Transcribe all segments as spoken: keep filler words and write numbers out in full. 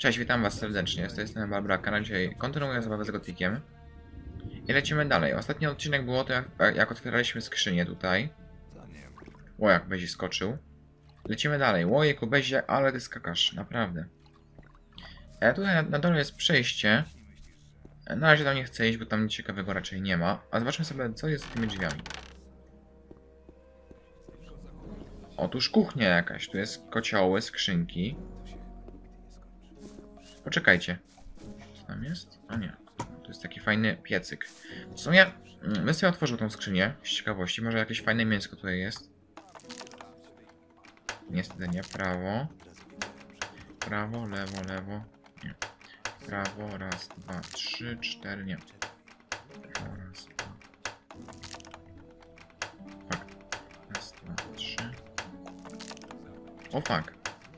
Cześć, witam was serdecznie, z tej strony Barbraka. Na dzisiaj kontynuuję zabawę z Gotikiem. I lecimy dalej. Ostatni odcinek było to, jak, jak otwieraliśmy skrzynię tutaj. O, jak Bezi skoczył. Lecimy dalej. Łojku, Bezie, ale ty skakasz, naprawdę. E, tutaj na, na dole jest przejście. E, na razie tam nie chcę iść, bo tam nic ciekawego raczej nie ma. A zobaczmy sobie, co jest z tymi drzwiami. Otóż kuchnia jakaś. Tu jest kocioły, skrzynki. Poczekajcie. Co tam jest? O nie. To jest taki fajny piecyk. W sumie bym sobie otworzył tą skrzynię z ciekawości. Może jakieś fajne mięsko tutaj jest. Niestety nie. Prawo. Prawo, lewo, lewo. Nie. Prawo, raz, dwa, trzy, cztery, nie. Prawo, raz, dwa. Fuck. Raz, dwa, trzy. O fuck.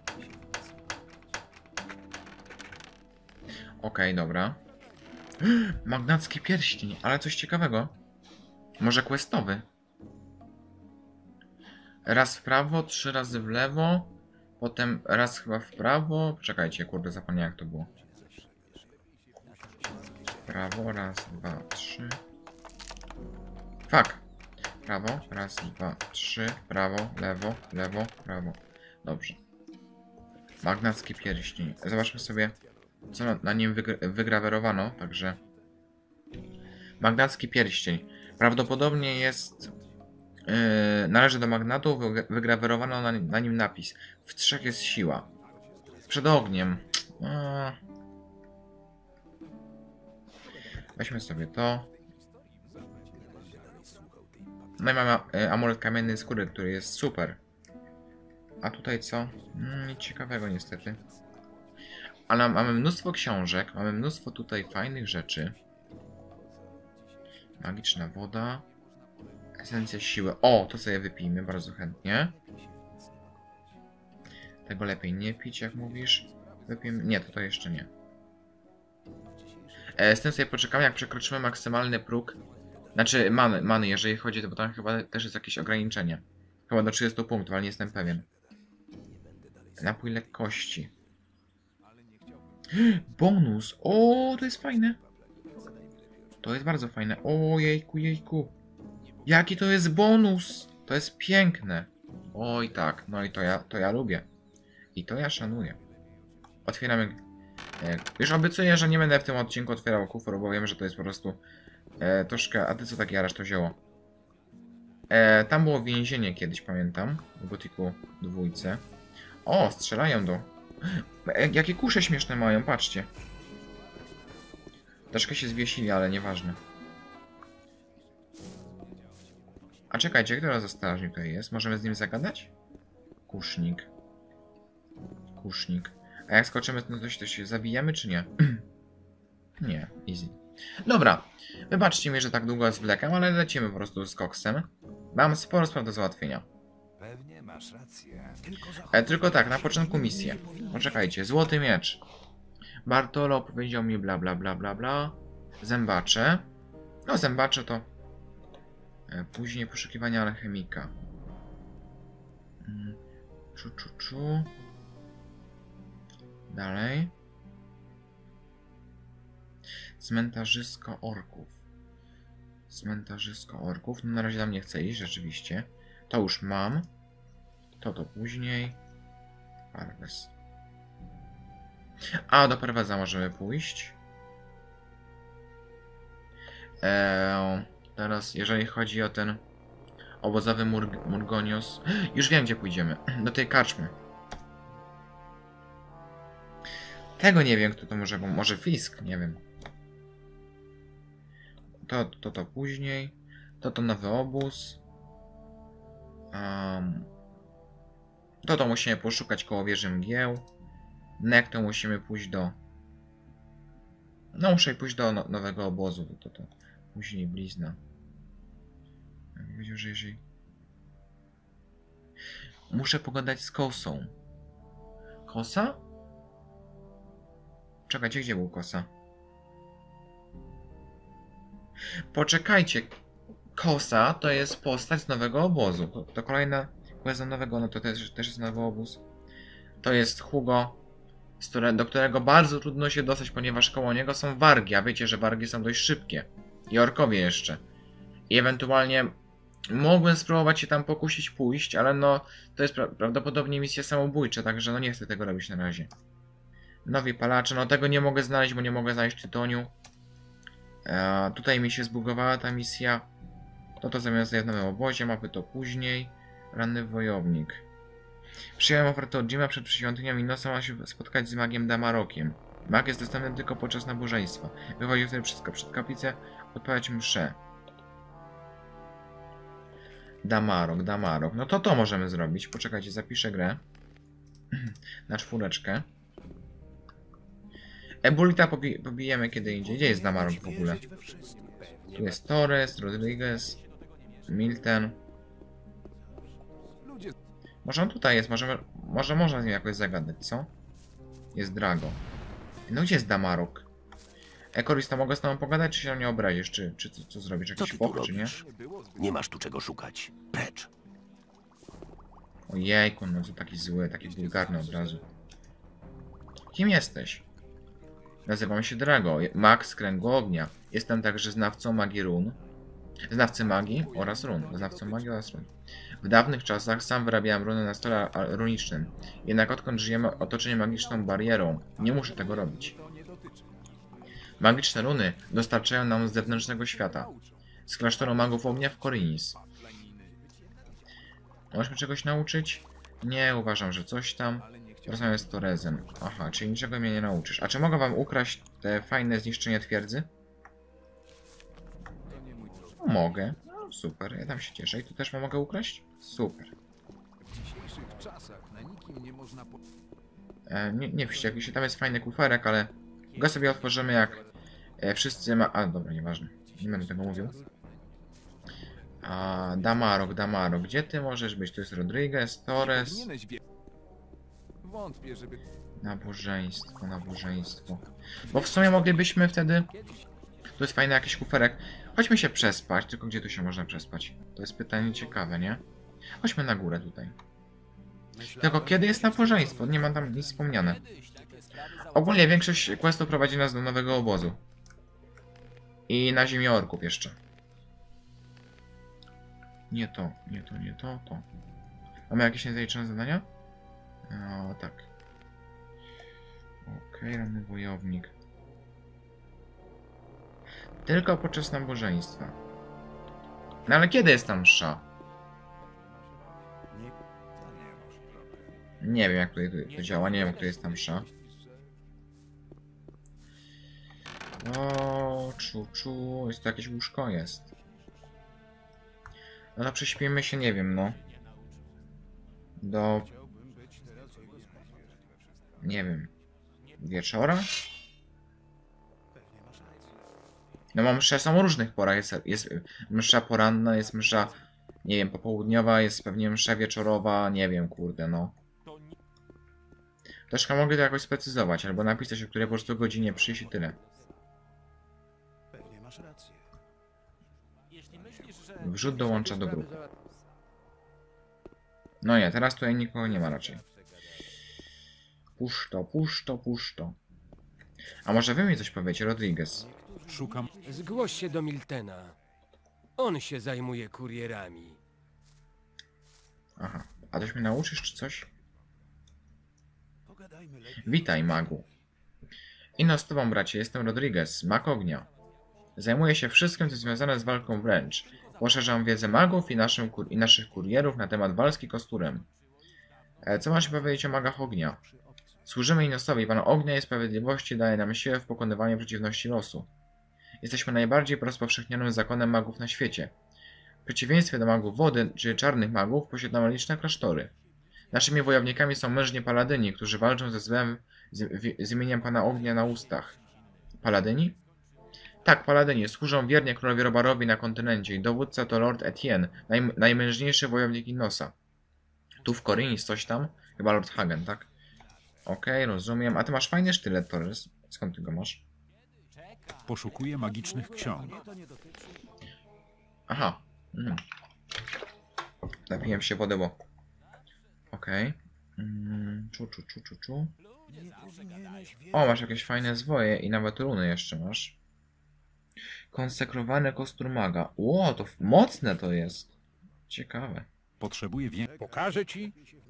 Okej, okay, dobra. Magnacki pierścień, ale coś ciekawego. Może questowy. Raz w prawo, trzy razy w lewo. Potem raz chyba w prawo. Czekajcie, kurde, zapomniałem jak to było. Prawo, raz, dwa, trzy. Fuck. Prawo, raz, dwa, trzy. Prawo, lewo, lewo, prawo. Dobrze. Magnacki pierścień. Zobaczmy sobie, co na, na nim wygra wygrawerowano, także... Magnacki pierścień. Prawdopodobnie jest... Yy, należy do magnatu, wygrawerowano na, na nim napis. W trzech jest siła. Przed ogniem. A... Weźmy sobie to. No i mamy y, amulet kamiennej skóry, który jest super. A tutaj co? Mm, nic ciekawego niestety. Ale mamy mnóstwo książek, mamy mnóstwo tutaj fajnych rzeczy. Magiczna woda. Esencja siły. O, to sobie wypijmy bardzo chętnie. Tego lepiej nie pić, jak mówisz. Wypijmy. Nie, to to jeszcze nie. E, z tym sobie poczekamy, jak przekroczymy maksymalny próg. Znaczy many, many, jeżeli chodzi, to bo tam chyba też jest jakieś ograniczenie. Chyba do trzydziestu punktów, ale nie jestem pewien. Napój lekkości. Bonus! O, to jest fajne. To jest bardzo fajne. O, jejku, jejku. Jaki to jest bonus! To jest piękne. Oj tak, no i to ja, to ja lubię. I to ja szanuję. Otwieramy... E, już obiecuję, że nie będę w tym odcinku otwierał kufor, bo wiem, że to jest po prostu e, troszkę... A ty co tak jarasz to zioło? E, tam było więzienie kiedyś, pamiętam. W Gotiku dwójce. O, strzelają do... E, jakie kusze śmieszne mają, patrzcie. Troszkę się zwiesili, ale nieważne. A czekajcie, która za strażnik tutaj jest? Możemy z nim zagadać? Kusznik. Kusznik. A jak skoczymy, no to się, to się zabijemy, czy nie? Nie, easy. Dobra, wybaczcie mi, że tak długo zwlekam, ale lecimy po prostu z koksem. Mam sporo spraw do załatwienia. Pewnie masz rację. Tylko, E, tylko tak, na początku misję. Poczekajcie, złoty miecz. Bartolo powiedział mi bla bla bla bla bla. Zębacze. No zębacze to... E, później poszukiwania alchemika. Mm. Czu, czu, czu. Dalej. Cmentarzysko orków. Cmentarzysko orków. No na razie tam nie chcę iść, rzeczywiście. To już mam. To to później. Parwes. A, do Parweza możemy pójść. Eee, teraz, jeżeli chodzi o ten obozowy Mur Murgonios. Już wiem, gdzie pójdziemy. Do tej karczmy. Tego nie wiem, kto to może, bo może Fisk, nie wiem. To, to, to później. To, to nowy obóz. Um, to, to musimy poszukać koło wieży mgieł. Nek to musimy pójść do... No muszę pójść do no, nowego obozu. To, to, to. Później blizna. Jak powiedział, że jeżeli... Muszę pogadać z Kosą. Kosa? Czekajcie, gdzie był Kosa? Poczekajcie. Kosa to jest postać z nowego obozu. To, to kolejna quest nowego, no to też, też jest nowy obóz. To jest Hugo. z które, do którego bardzo trudno się dostać, ponieważ koło niego są wargi, a wiecie, że wargi są dość szybkie. I orkowie jeszcze. I ewentualnie mogłem spróbować się tam pokusić pójść, ale no to jest pra prawdopodobnie misje samobójcze, także no nie chcę tego robić na razie. Nowi palacze, no tego nie mogę znaleźć, bo nie mogę znaleźć tytoniu. E, tutaj mi się zbugowała ta misja. No to zamiast w nowym obozie, mapy to później. Ranny wojownik. Przyjąłem ofertę od Jima przed świątynią Inosa, ma się spotkać z magiem Damarokiem. Mag jest dostępny tylko podczas nabożeństwa. Wychodził wtedy przed, przed kaplicę, odprawiać mszę. Damarok, Damarok. No to to możemy zrobić. Poczekajcie, zapiszę grę. Na czwóreczkę. Ebulita pobi pobijemy kiedy indziej. Gdzie jest Damarok w ogóle? Tu jest Torres, Rodriguez, Milton. Może on tutaj jest, może, może można z nim jakoś zagadać, co? Jest Drago. No gdzie jest Damarok? Ekoris, to mogę z tobą pogadać, czy się nie obrazisz? Czy, czy co, co zrobisz? Co Jakiś ty tu pok, czy nie? robisz? Nie masz tu czego szukać. Precz. Ojejku, no to taki zły, taki wulgarny od razu. Kim jesteś? Nazywam się Drago, mag z kręgu ognia. Jestem także znawcą magii run. Znawcy magii oraz run. Znawcą magii oraz run. W dawnych czasach sam wyrabiałem runy na stole runicznym. Jednak odkąd żyjemy otoczeni magiczną barierą, nie muszę tego robić. Magiczne runy dostarczają nam z zewnętrznego świata. Z klasztoru magów ognia w Korinis. Możesz mnie czegoś nauczyć? Nie, uważam, że coś tam. Rozmawiam z Torezem. Aha, czyli niczego mnie nie nauczysz. A czy mogę wam ukraść te fajne zniszczenie twierdzy? No, mogę. No, super, ja tam się cieszę. I tu też mogę ukraść? Super. E, nie, nie wściekł się, tam jest fajny kuferek, ale go sobie otworzymy jak e, wszyscy ma... A, dobra, nieważne. Nie będę tego mówił. A, Damarok, Damarok, gdzie ty możesz być? Tu jest Rodriguez, Torres. Wątpię, żeby... Nabożeństwo, nabożeństwo. Bo w sumie moglibyśmy wtedy... Tu jest fajny jakiś kuferek. Chodźmy się przespać, tylko gdzie tu się można przespać? To jest pytanie ciekawe, nie? Chodźmy na górę tutaj. Tylko kiedy jest nabożeństwo? Nie ma tam nic wspomniane. Ogólnie większość questów prowadzi nas do nowego obozu. I na ziemię orków jeszcze. Nie to, nie to, nie to, to. Mamy jakieś niezaliczone zadania? No, tak. Okej, okay, ranny wojownik. Tylko podczas nabożeństwa. No ale kiedy jest tam msza? Nie wiem jak tutaj to, to działa, nie wiem jak to jest tam msza. O, czu, czu, jest to jakieś łóżko, jest. No to prześpimy się, nie wiem, no. Do... Nie wiem. Wieczora? No mam msze są o różnych porach. Jest, jest msza poranna, jest msza, nie wiem, popołudniowa, jest pewnie msza wieczorowa, nie wiem, kurde, no. Troszkę mogę to jakoś sprecyzować, albo napisać, o której po prostu godzinie przyjść i tyle. Wrzut dołącza do grupy. No nie, teraz tutaj nikogo nie ma raczej. Puszczo, puszczo, puszczo. A może wy mi coś powiecie, Rodriguez? Szukam. Zgłoś się do Miltena. On się zajmuje kurierami. Aha, a coś mnie nauczysz czy coś? Witaj, magu. Ino z tobą, bracie, jestem Rodriguez, mag ognia. Zajmuję się wszystkim, co związane z walką wręcz. Poszerzam wiedzę magów i, naszym, i naszych kurierów na temat walki kosturem. E, co masz powiedzieć o magach ognia? Służymy Inosowi, Pan Ognia i Sprawiedliwości daje nam siłę w pokonywaniu przeciwności losu. Jesteśmy najbardziej rozpowszechnionym zakonem magów na świecie. W przeciwieństwie do magów wody czy czarnych magów posiadamy liczne klasztory. Naszymi wojownikami są mężni paladyni, którzy walczą ze złem z, z imieniem Pana Ognia na ustach. Paladyni? Tak, paladyni służą wiernie królowi Robarowi na kontynencie i dowódca to Lord Etienne, naj, najmężniejszy wojownik Inosa. Tu w Korinis coś tam? Chyba Lord Hagen, tak? Okej, okay, rozumiem. A ty masz fajny sztylet, Torres. Skąd ty go masz? Poszukuję magicznych ksiąg. Aha. Mm. Napiłem się wody, bo... Okej. Okay. Mm, czu, czu, czu, czu, czu. O, masz jakieś fajne zwoje i nawet runy jeszcze masz. Konsekrowany kostur maga. Ło, to f- mocne to jest. Ciekawe. Potrzebuję więcej. Pokażę ci.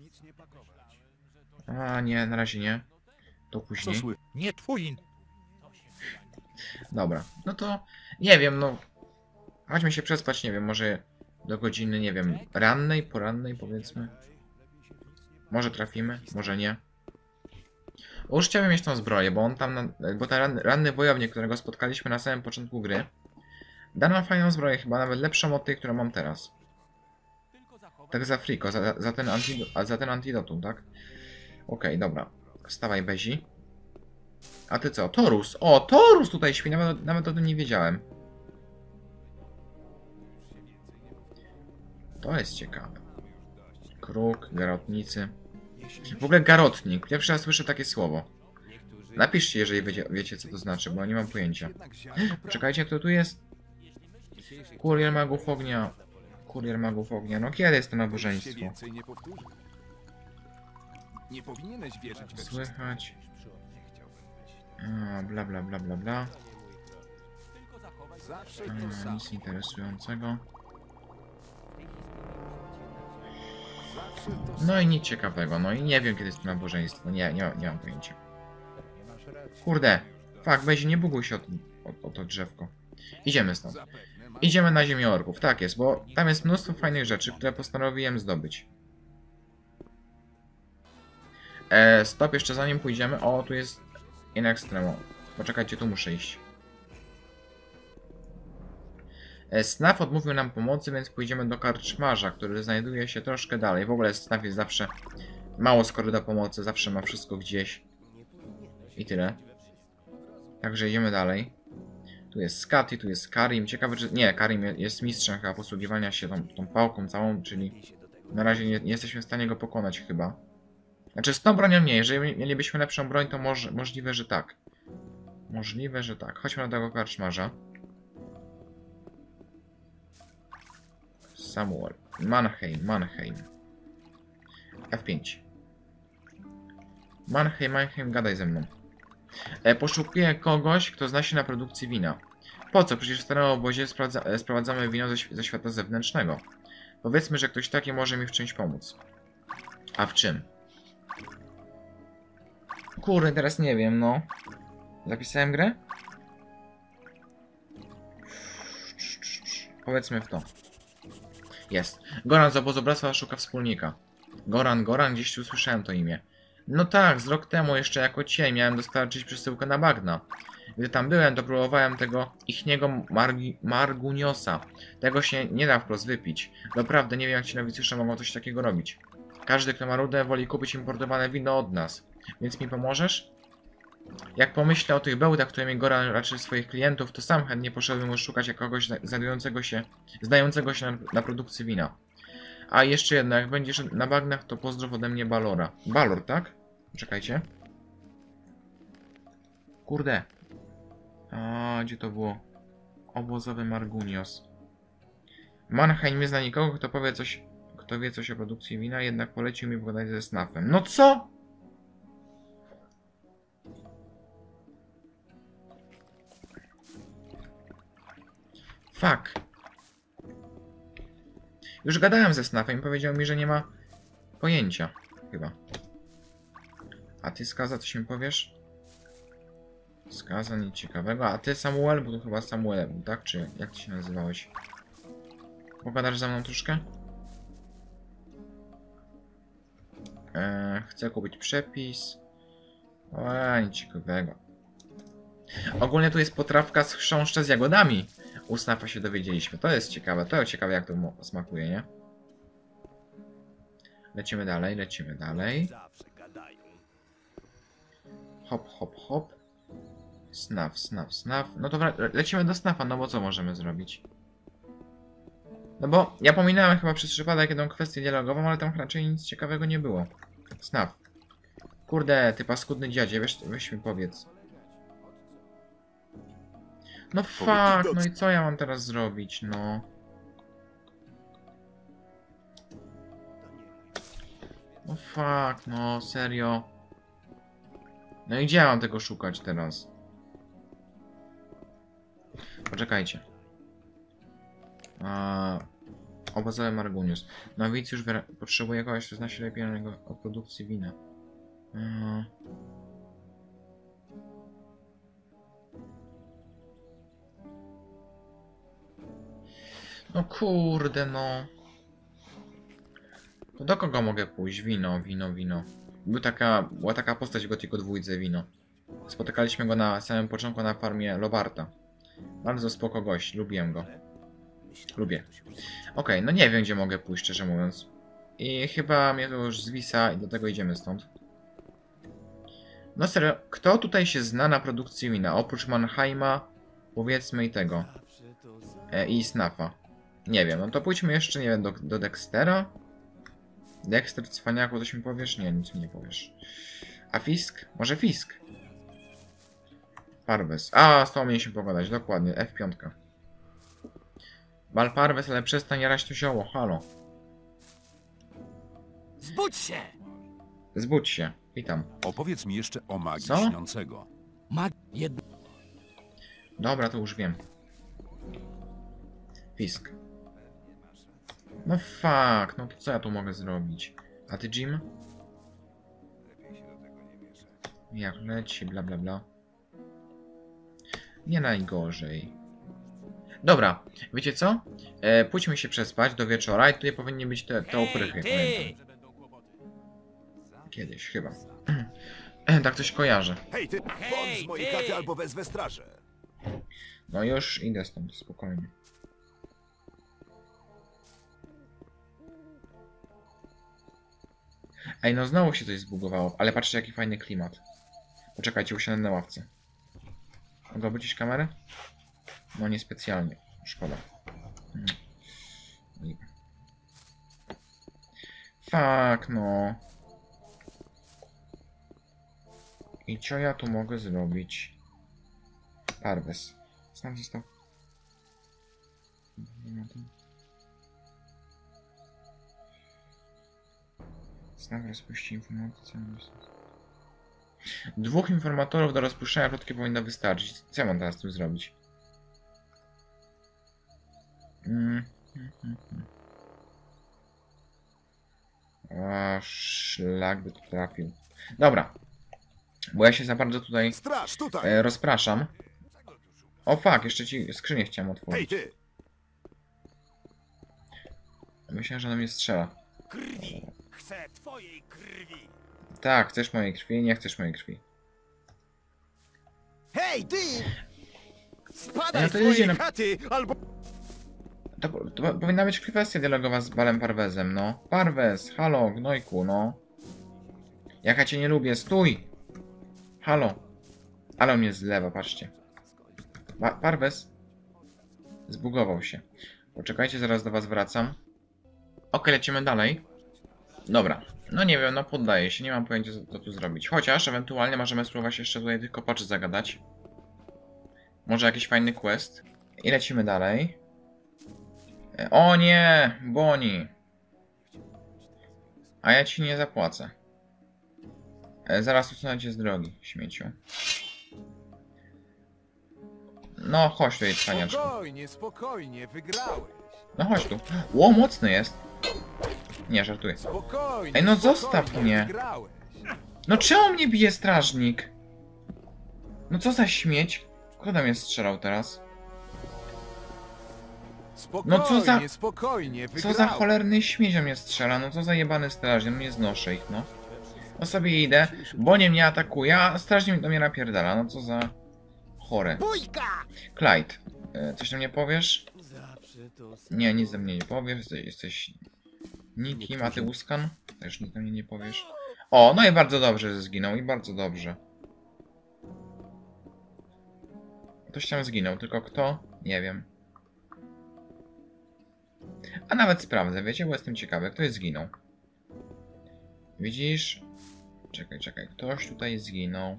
A nie, na razie nie. To Co później. słychać? Nie twój. Dobra, no to nie wiem, no. Chodźmy się przespać, nie wiem, może do godziny, nie wiem, rannej, porannej powiedzmy. Może trafimy, może nie. Już chciałbym mieć tą zbroję, bo on tam, na, bo ten ranny, ranny wojownik, którego spotkaliśmy na samym początku gry, da nam fajną zbroję, chyba nawet lepszą od tej, którą mam teraz. Tak za friko, za, za, ten, antido, a za ten antidotum, tak? Okej, okay, dobra. Wstawaj, Bezi. A ty co? Torus! O, Torus tutaj śpi, nawet, nawet o tym nie wiedziałem. To jest ciekawe. Kruk, garotnicy. W ogóle garotnik. Pierwszy raz słyszę takie słowo. Napiszcie, jeżeli wiecie, wiecie co to znaczy, bo nie mam pojęcia. Czekajcie, kto tu jest? Kurier magów ognia. Kurier magów ognia. No kiedy jest to nabożeństwo? Więcej nie powtórzy. Nie powinieneś wierzyć we wszystko. Słychać. A, bla bla bla bla bla. Zawsze to A, samo. nic interesującego. Zawsze to samo. No i nic ciekawego. No i nie wiem kiedy jest to nabożeństwo. Nie, nie, nie mam pojęcia. Kurde. Fak, weź nie buguj się o, to- o, o to drzewko. Idziemy stąd. Zapewne ma... Idziemy na ziemię orków. Tak jest, bo tam jest mnóstwo fajnych rzeczy, które postanowiłem zdobyć. E, stop, jeszcze zanim pójdziemy. O, tu jest in extremo. Poczekajcie, tu muszę iść. E, Snaf odmówił nam pomocy, więc pójdziemy do karczmarza, który znajduje się troszkę dalej. W ogóle Snaf jest zawsze mało skory do pomocy, zawsze ma wszystko gdzieś. I tyle. Także idziemy dalej. Tu jest Skati, tu jest Karim. Ciekawe, czy... Nie, Karim jest mistrzem chyba posługiwania się tą, tą pałką całą, czyli na razie nie, nie jesteśmy w stanie go pokonać chyba. Znaczy z tą bronią nie, jeżeli mielibyśmy lepszą broń, to moż, możliwe, że tak. Możliwe, że tak. Chodźmy na tego karczmarza. Samuel. Mannheim, Mannheim. F pięć. Mannheim, Mannheim, gadaj ze mną. E, poszukuję kogoś, kto zna się na produkcji wina. Po co? Przecież w starym obozie sprawdza, e, sprowadzamy wino ze, ze świata zewnętrznego. Powiedzmy, że ktoś taki może mi w czymś pomóc. A w czym? Kurde, teraz nie wiem, no. Zapisałem grę? Powiedzmy w to. Jest. Goran z obozu bractwa szuka wspólnika. Goran, Goran, gdzieś tu usłyszałem to imię. No tak, z rok temu jeszcze jako cień miałem dostarczyć przesyłkę na bagna. Gdy tam byłem, to próbowałem tego ichniego margi, marguniosa. Tego się nie da wprost wypić. Doprawdy nie wiem, jak ci nowicjusze mogą coś takiego robić. Każdy, kto ma rudę, woli kupić importowane wino od nas. Więc mi pomożesz? Jak pomyślę o tych bełtach, którymi Goran raczy swoich klientów, to sam chętnie poszedłbym już szukać kogoś znajdującego się, znającego się na, na produkcji wina. A jeszcze jedno, jak będziesz na bagnach, to pozdrów ode mnie Balora. Balor, tak? Czekajcie. Kurde. A gdzie to było? Obozowy Margunios. Mannheim nie zna nikogo, kto powie coś, kto wie coś o produkcji wina, jednak polecił mi pogadać ze Snafem. No co? Fuck. Już gadałem ze Snafem i powiedział mi, że nie ma pojęcia. Chyba. A ty, Skaza, coś mi powiesz? Skaza, nic ciekawego. A ty, Samuel? Bo to chyba Samuel był, tak? Czy jak ty się nazywałeś? Pogadasz ze mną troszkę? Eee, chcę kupić przepis. O, nic ciekawego. Ogólnie tu jest potrawka z chrząszcza z jagodami. U Snafa się dowiedzieliśmy. To jest ciekawe. To jest ciekawe, jak to smakuje, nie? Lecimy dalej, lecimy dalej. Hop, hop, hop. Snaf, snaf, snaf. No to lecimy do Snafa, no bo co możemy zrobić? No bo ja pominąłem chyba przez przypadek jedną kwestię dialogową, ale tam raczej nic ciekawego nie było. Snaf. Kurde, ty paskudny dziadzie, weź, weź mi powiedz. No fuck, no i co ja mam teraz zrobić, no? No fuck, no serio. No i gdzie ja mam tego szukać teraz? Poczekajcie. A... Obozowy Margunius. Nowicjusz potrzebuje kogoś, kto zna się lepiej o produkcji wina. Yy. No kurde, no. To do kogo mogę pójść? Wino, wino, wino. Był taka, była taka postać w Gothicu dwójce, wino. Spotykaliśmy go na samym początku na farmie Lobarta. Bardzo spoko gość, lubiłem go. Lubię. Okej, okay, no nie wiem gdzie mogę pójść, szczerze mówiąc. I chyba mnie to już zwisa i do tego idziemy stąd. No serio, kto tutaj się zna na produkcji wina? Oprócz Mannheima, powiedzmy i tego. E, I Snafa. Nie wiem, no to pójdźmy jeszcze, nie wiem, do, do Dextera. Dexter, cwaniaku, coś mi powiesz? Nie, nic mi nie powiesz. A Fisk? Może Fisk? Parves. A, z tą mieliśmy pogadać, dokładnie. F pięć. Bal Parves, ale przestań jarać to zioło, halo. Zbudź się! Zbudź się, witam. Opowiedz mi jeszcze o magii Co? śniącego. Mag... Jed... Dobra, to już wiem. Fisk. No fuck, no to co ja tu mogę zrobić? A ty, Jim? Jak leci, bla bla bla. Nie najgorzej. Dobra, wiecie co? E, pójdźmy się przespać do wieczora i tutaj powinny być te, te oprychy. Hej, Kiedyś, chyba. Tak coś kojarzę. Hej ty, bądź z mojej ty! chaty albo wezwę strażę. No już idę stąd, spokojnie. Ej, no znowu się coś zbugowało, ale patrzcie jaki fajny klimat. Poczekajcie, usiądę na ławce. Mogę obrócić kamerę? No niespecjalnie, szkoda. Hmm. Fuck, no. I co ja tu mogę zrobić? Parves. Znam został. Znam rozpuści informacje. Dwóch informatorów do rozpuszczenia plotki powinno wystarczyć. Co ja mam teraz tu zrobić? Mm. A, szlak by tu trafił. Dobra. Bo ja się za bardzo tutaj Straż, tutaj! e, rozpraszam. O fuck, jeszcze ci skrzynię chciałem Hej otworzyć. ty! Myślałem, że ona mnie strzela. krwi! Chcę twojej krwi! Tak, chcesz mojej krwi? Nie chcesz mojej krwi. Hej ty! Spadaj No z to mojej idzie na- chaty, albo... To, to powinna być kwestia dialogowa z Balem Parvezem, no. Parvez, halo, gnojku, no. Jak ja cię nie lubię, stój! Halo. Ale on mnie zlewa, patrzcie. Pa Parvez. Zbugował się. Poczekajcie, zaraz do was wracam. Ok, lecimy dalej. Dobra. No nie wiem, no poddaję się, nie mam pojęcia co tu zrobić. Chociaż ewentualnie możemy spróbować jeszcze tutaj tych kopaczy zagadać. Może jakiś fajny quest. I lecimy dalej. O nie! Boni! A ja ci nie zapłacę. E, zaraz usunę cię z drogi, śmieciu. No, chodź tutaj, cwaniaczku. Spokojnie, spokojnie, wygrałeś. No chodź tu. Ło, mocny jest. Nie, żartuję. Spokojnie, Ej, no spokojnie, zostaw mnie. Wygrałeś. No czemu mnie bije strażnik? No co za śmieć? Kto tam mnie strzelał teraz? Spokojnie, No co za- spokojnie, Co wygrałeś. za cholerny śmieć mnie strzela? No co za jebany strażnik? No nie znoszę ich, no. No sobie idę, bo nie mnie atakuje, a strażnik do mnie napierdala. No co za... chore. Bójka! Clyde, e, coś do mnie powiesz? Zawsze to... Nie, nic do mnie nie powiesz. Jesteś, jesteś nikim, a ty Uskan? Też nic do mnie nie powiesz. O, no i bardzo dobrze, że zginął. I bardzo dobrze. Ktoś tam zginął, tylko kto? Nie wiem. A nawet sprawdzę, wiecie, bo jestem ciekawy. Ktoś zginął. Widzisz? Czekaj, czekaj. Ktoś tutaj zginął.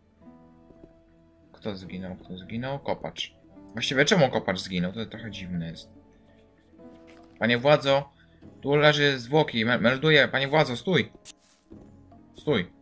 Kto zginął? Kto zginął? Kopacz. Właściwie czemu kopacz zginął? To trochę dziwne jest. Panie władzo, Tu leży zwłoki. Me melduję, panie władzo, stój. Stój.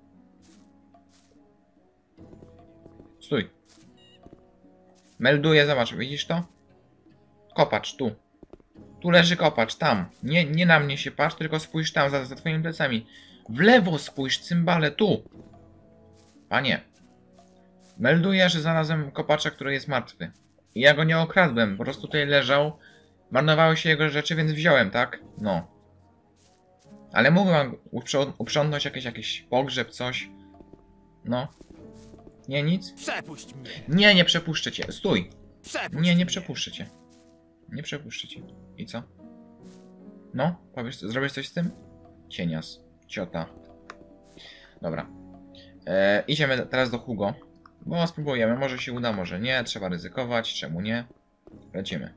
Stój. Melduję, zobacz, widzisz to? Kopacz, tu. Tu leży kopacz, tam. Nie, nie na mnie się patrz, tylko spójrz tam, za, za twoimi plecami. W lewo spójrz, cymbale, tu. Panie. Melduję, że znalazłem kopacza, który jest martwy. I ja go nie okradłem, po prostu tutaj leżał. Marnowały się jego rzeczy, więc wziąłem, tak? No. Ale mógłbym uprząt uprzątnąć jakiś, jakiś pogrzeb, coś. No. Nie, nic? Przepuść mnie! Nie, nie przepuszczę cię. Stój. Przepuść Nie, nie mnie. przepuszczę cię. Nie przepuszczę cię. I co? No? Powiesz, zrobisz coś z tym? Cienias. Ciota. Dobra. E, idziemy teraz do Hugo. Bo spróbujemy. Może się uda, może nie. Trzeba ryzykować. Czemu nie? Lecimy.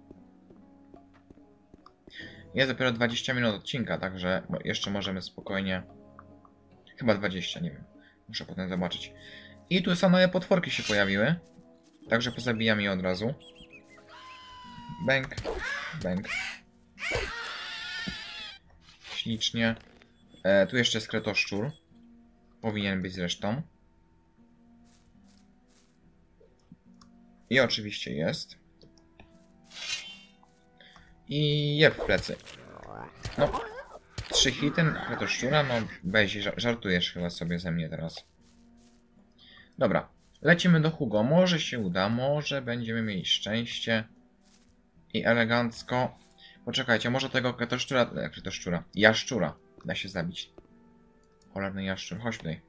Jest dopiero dwadzieścia minut odcinka, także jeszcze możemy spokojnie... Chyba dwadzieścia, nie wiem. Muszę potem zobaczyć. I tu są nowe potworki się pojawiły. Także pozabijam je od razu. Bęk. Bęk. Ślicznie. E, tu jeszcze jest kretoszczur. Powinien być zresztą. I oczywiście jest. I je w plecy. No. Trzy hity kretoszczura. No weź, żartujesz chyba sobie ze mnie teraz. Dobra. Lecimy do Hugo. Może się uda. Może będziemy mieli szczęście. I elegancko. Poczekajcie, może tego kretoszczura... Kretoszczura. Jaszczura. Da się zabić. Cholerny jaszczur. Chodź tutaj.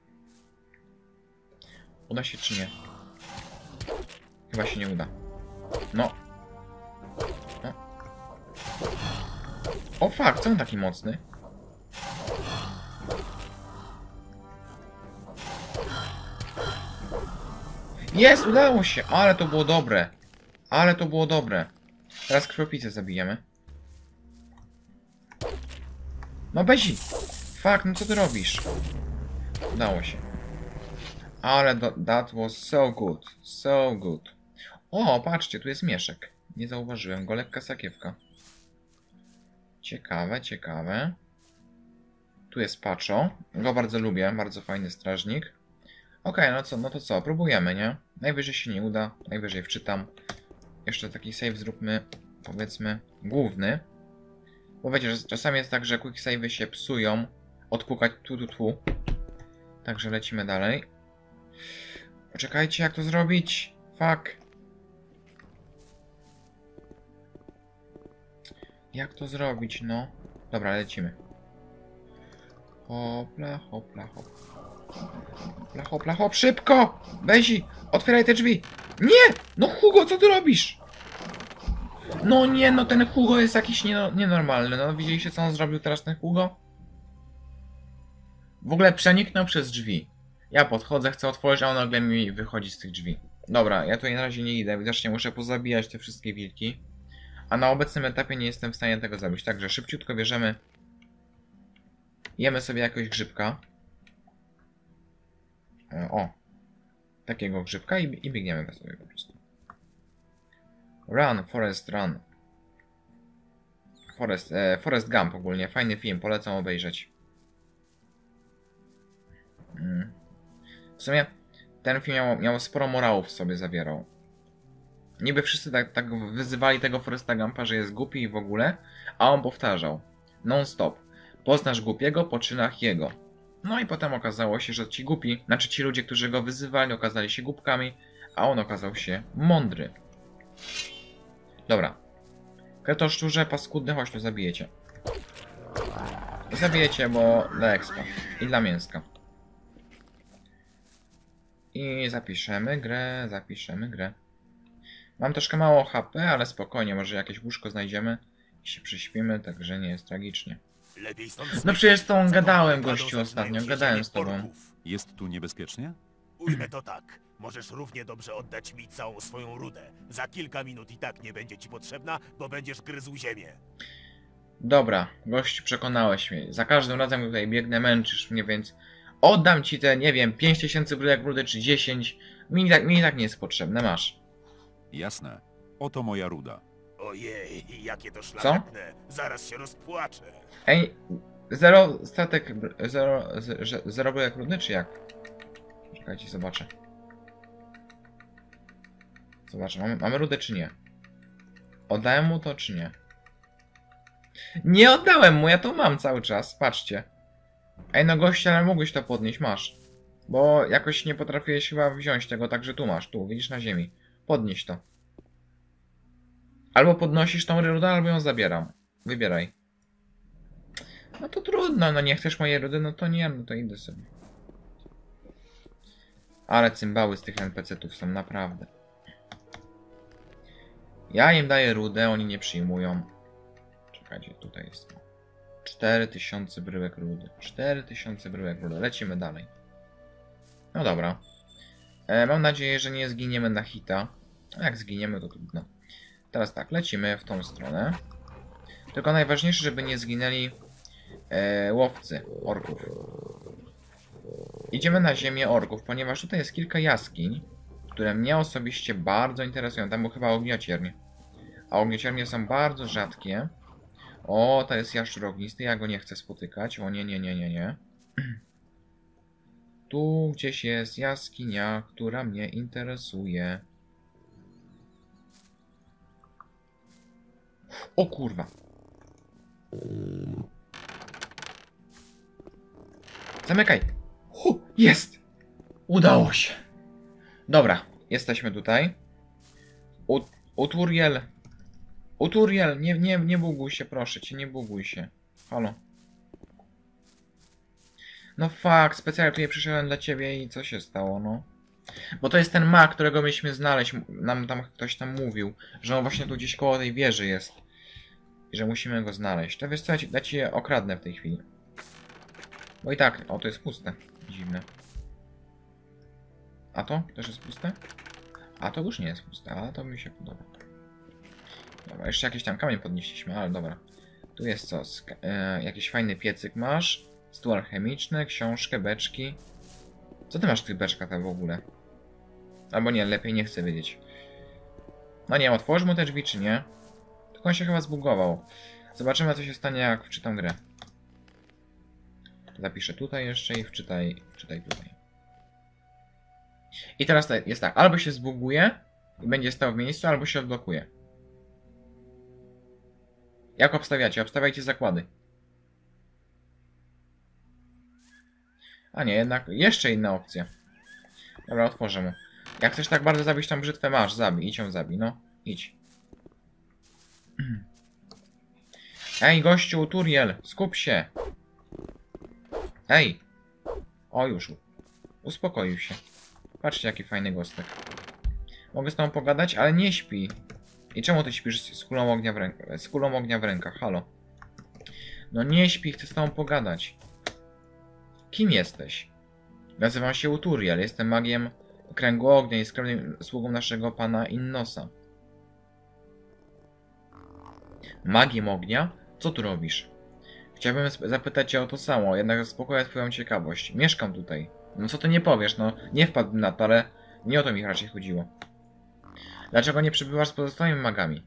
Uda się czy nie? Chyba się nie uda. No. No. O fuck, co on taki mocny? Jest, udało się! Ale to było dobre. Ale to było dobre. Teraz krwiopijcę zabijemy. No Bezi! Fuck, no co ty robisz? Udało się. Ale do, that was so good. So good. O, patrzcie, tu jest mieszek. Nie zauważyłem go, lekka sakiewka. Ciekawe, ciekawe. Tu jest Pacho. Go bardzo lubię, bardzo fajny strażnik. Okej, okay, no co, no to co, próbujemy, nie? Najwyżej się nie uda, najwyżej wczytam. Jeszcze taki save zróbmy, powiedzmy, główny. Bo wiecie, że czasami jest tak, że quick save'y się psują. Odpukać tu, tu, tu. Także lecimy dalej. Poczekajcie, jak to zrobić? Fuck. Jak to zrobić, no? Dobra, lecimy. Hopla, hopla, hop. Hopla, hopla, hop, szybko! Bezi, otwieraj te drzwi! Nie! No Hugo, co ty robisz? No nie, no ten Hugo jest jakiś nie, nienormalny. No widzieliście, co on zrobił teraz, ten Hugo? W ogóle przeniknął przez drzwi. Ja podchodzę, chcę otworzyć, a on nagle mi wychodzi z tych drzwi. Dobra, ja tutaj na razie nie idę, widocznie muszę pozabijać te wszystkie wilki. A na obecnym etapie nie jestem w stanie tego zrobić, także szybciutko bierzemy. Jemy sobie jakiegoś grzybka. O. Takiego grzybka i, i biegniemy sobie po prostu. Run, Forest Run. Forest, e, Forest Gump ogólnie, fajny film, polecam obejrzeć. Hmm. W sumie ten film miał, miał sporo morałów w sobie zawierał. Niby wszyscy tak, tak wyzywali tego Foresta Gumpa, że jest głupi i w ogóle, a on powtarzał non-stop. Poznasz głupiego po czynach jego. No i potem okazało się, że ci głupi, znaczy ci ludzie, którzy go wyzywali, okazali się głupkami, a on okazał się mądry. Dobra. Kretoszczurze, paskudny, chodź tu, zabijecie. Zabijecie, bo dla expa i dla mięska. I zapiszemy grę, zapiszemy grę. Mam troszkę mało H P, ale spokojnie, może jakieś łóżko znajdziemy i się prześpimy, także nie jest tragicznie. Lepiej stąd No przecież z tobą zniknąć. gadałem, Za to gościu, zaczynają ostatnio, się gadałem ziemie z tobą. orków. Jest tu niebezpiecznie? Ujmę to tak. Możesz równie dobrze oddać mi całą swoją rudę. Za kilka minut i tak nie będzie ci potrzebna, bo będziesz gryzł ziemię. Dobra, gościu, przekonałeś mnie. Za każdym razem, gdy tutaj biegnę, męczysz mnie, więc oddam ci te, nie wiem, pięć tysięcy brudek rudy czy dziesięć. Mi i tak, mi i tak nie jest potrzebne, masz. Jasne. Oto moja ruda. Ojej, jakie to szlachetne. Zaraz się rozpłaczę. Ej, zero statek, br- zero, z, że- zero byłek brudny, czy jak? Czekajcie, zobaczę. Zobaczę, mamy, mamy rudę czy nie? Oddałem mu to czy nie? Nie oddałem mu, ja to mam cały czas, patrzcie. Ej no goście, ale mógłbyś to podnieść, masz. Bo jakoś nie potrafiłeś chyba wziąć tego, także tu masz, tu, widzisz na ziemi. Podnieś to. Albo podnosisz tą rudę, albo ją zabieram. Wybieraj. No to trudno, no nie chcesz mojej rudy, no to nie, no to idę sobie. Ale cymbały z tych en pe ce tów są, naprawdę. Ja im daję rudę, oni nie przyjmują. Czekajcie, tutaj jest. cztery tysiące bryłek rudy. cztery tysiące bryłek rudy. Lecimy dalej. No dobra. E, mam nadzieję, że nie zginiemy na hita. A jak zginiemy, to trudno. Teraz tak, lecimy w tą stronę. Tylko najważniejsze, żeby nie zginęli e, łowcy orków. Idziemy na ziemię orków, ponieważ tutaj jest kilka jaskiń, które mnie osobiście bardzo interesują. Tam był chyba ogniocierń. A ogniociernie są bardzo rzadkie. O, to jest jaszczur ognisty, ja go nie chcę spotykać. O nie, nie, nie, nie, nie. Tu gdzieś jest jaskinia, która mnie interesuje. O kurwa. Zamykaj. Hu, jest. Udało się. Dobra, jesteśmy tutaj. U, Uturiel. Uturiel, nie, nie, nie buguj się, proszę cię, nie buguj się. Halo. No fuck, specjalnie tutaj przyszedłem dla ciebie i co się stało, no? Bo to jest ten mag, którego mieliśmy znaleźć. Nam tam ktoś tam mówił, że on właśnie tu gdzieś koło tej wieży jest. I że musimy go znaleźć. To wiesz co, ja ci, ja ci je okradnę w tej chwili. Bo i tak, o to jest puste. Dziwne. A to też jest puste? A to już nie jest puste, ale to mi się podoba. Dobra, jeszcze jakiś tam kamień podnieśliśmy, ale dobra. Tu jest co? Sk e, jakiś fajny piecyk masz. Stół alchemiczny, książkę, beczki. Co ty masz w tych beczkach tam w ogóle? Albo nie, lepiej nie chcę wiedzieć. No nie, otworzysz mu te drzwi czy nie? Tylko on się chyba zbugował. Zobaczymy co się stanie jak wczytam grę. Zapiszę tutaj jeszcze i wczytaj, wczytaj tutaj. I teraz jest tak, albo się zbuguje i będzie stał w miejscu, albo się odblokuje. Jak obstawiacie? Obstawiajcie zakłady. A nie, jednak jeszcze inna opcja. Dobra, otworzę mu. Jak chcesz tak bardzo zabić tą brzytwę, masz, zabij, idź ją zabij, no. Idź. Ej, gościu, Turiel, skup się. Ej. O, już. Uspokoił się. Patrzcie, jaki fajny gostek. Mogę z tobą pogadać, ale nie śpi. I czemu ty śpisz z kulą ognia w rękach? Z kulą ognia w rękach, halo. No nie śpi, chcę z tobą pogadać. Kim jesteś? Nazywam się Uturiel, jestem magiem kręgu ognia i skromnym sługą naszego pana Innosa. Magiem ognia? Co tu robisz? Chciałbym zapytać cię o to samo, jednak zaspokoję twoją ciekawość. Mieszkam tutaj. No co ty nie powiesz, no nie wpadł na to, ale nie o to mi raczej chodziło. Dlaczego nie przybywasz z pozostałymi magami?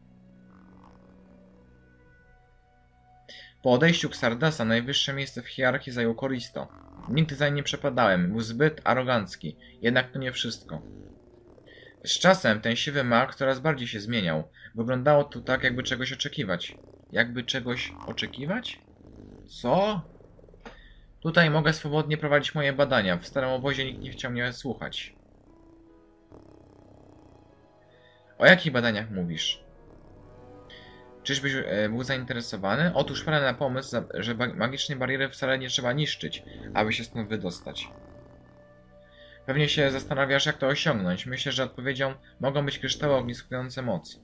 Po odejściu Xardasa najwyższe miejsce w hierarchii zajął Koristo. Nigdy za nim nie przepadałem, był zbyt arogancki, jednak to nie wszystko. Z czasem ten siwy mag coraz bardziej się zmieniał. Wyglądało to tak, jakby czegoś oczekiwać. Jakby czegoś oczekiwać? Co? Tutaj mogę swobodnie prowadzić moje badania. W starym obozie nikt nie chciał mnie słuchać. O jakich badaniach mówisz? Czyżbyś e, był zainteresowany? Otóż wpadłem na pomysł, że magiczne bariery wcale nie trzeba niszczyć, aby się stąd wydostać. Pewnie się zastanawiasz, jak to osiągnąć. Myślę, że odpowiedzią mogą być kryształy ogniskujące moc.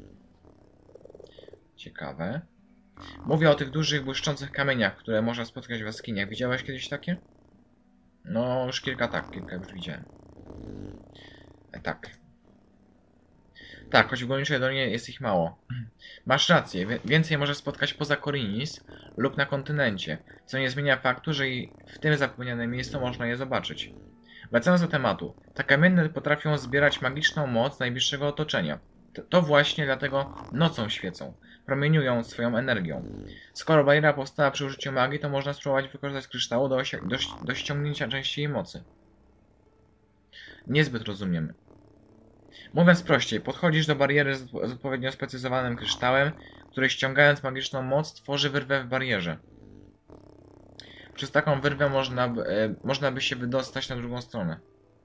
Ciekawe. Mówię o tych dużych, błyszczących kamieniach, które można spotkać w jaskiniach. Widziałeś kiedyś takie? No, już kilka tak, kilka już widziałem. E, tak. Tak, choć w Górniczej Dolinie jest ich mało. Masz rację, więcej możesz spotkać poza Korinis lub na kontynencie, co nie zmienia faktu, że i w tym zapomnianym miejscu można je zobaczyć. Wracając do tematu, te kamienne potrafią zbierać magiczną moc najbliższego otoczenia. To, to właśnie dlatego nocą świecą. Promieniują swoją energią. Skoro bariera powstała przy użyciu magii, to można spróbować wykorzystać kryształu do, do, do ściągnięcia części jej mocy. Niezbyt rozumiem. Mówiąc prościej, podchodzisz do bariery z, z odpowiednio sprecyzowanym kryształem, który ściągając magiczną moc tworzy wyrwę w barierze. Przez taką wyrwę można by, e, można by się wydostać na drugą stronę.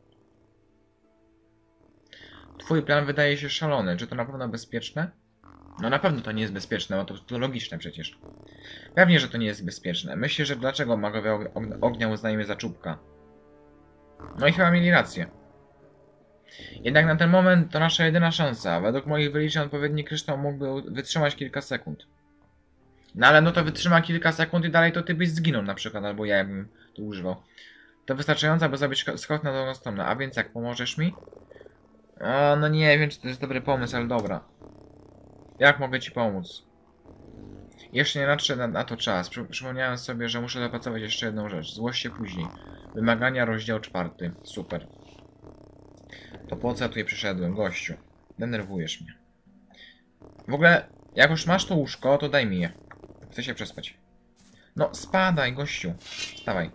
Twój plan wydaje się szalony. Czy to na pewno bezpieczne? No na pewno to nie jest bezpieczne, bo to, to logiczne przecież. Pewnie, że to nie jest bezpieczne. Myślę, że dlaczego magowie ognia, ognia uznają je za czubka? No i chyba mieli rację. Jednak na ten moment to nasza jedyna szansa. Według moich wyliczeń odpowiedni kryształ mógłby wytrzymać kilka sekund. No ale no to wytrzyma kilka sekund i dalej to ty byś zginął na przykład, albo ja bym to używał. To wystarczająco, aby zrobić skok na drugą stronę. A więc jak, pomożesz mi? O, no nie wiem, czy to jest dobry pomysł, ale dobra. Jak mogę ci pomóc? Jeszcze nie nadszedł na, na to czas. Przy, przypomniałem sobie, że muszę dopracować jeszcze jedną rzecz. Złość się później. Wymagania, rozdział czwarty. Super. To po co ja tutaj przyszedłem, gościu? Denerwujesz mnie. W ogóle, jak już masz to łóżko, to daj mi je. Chcę się przespać. No, spadaj, gościu. Wstawaj.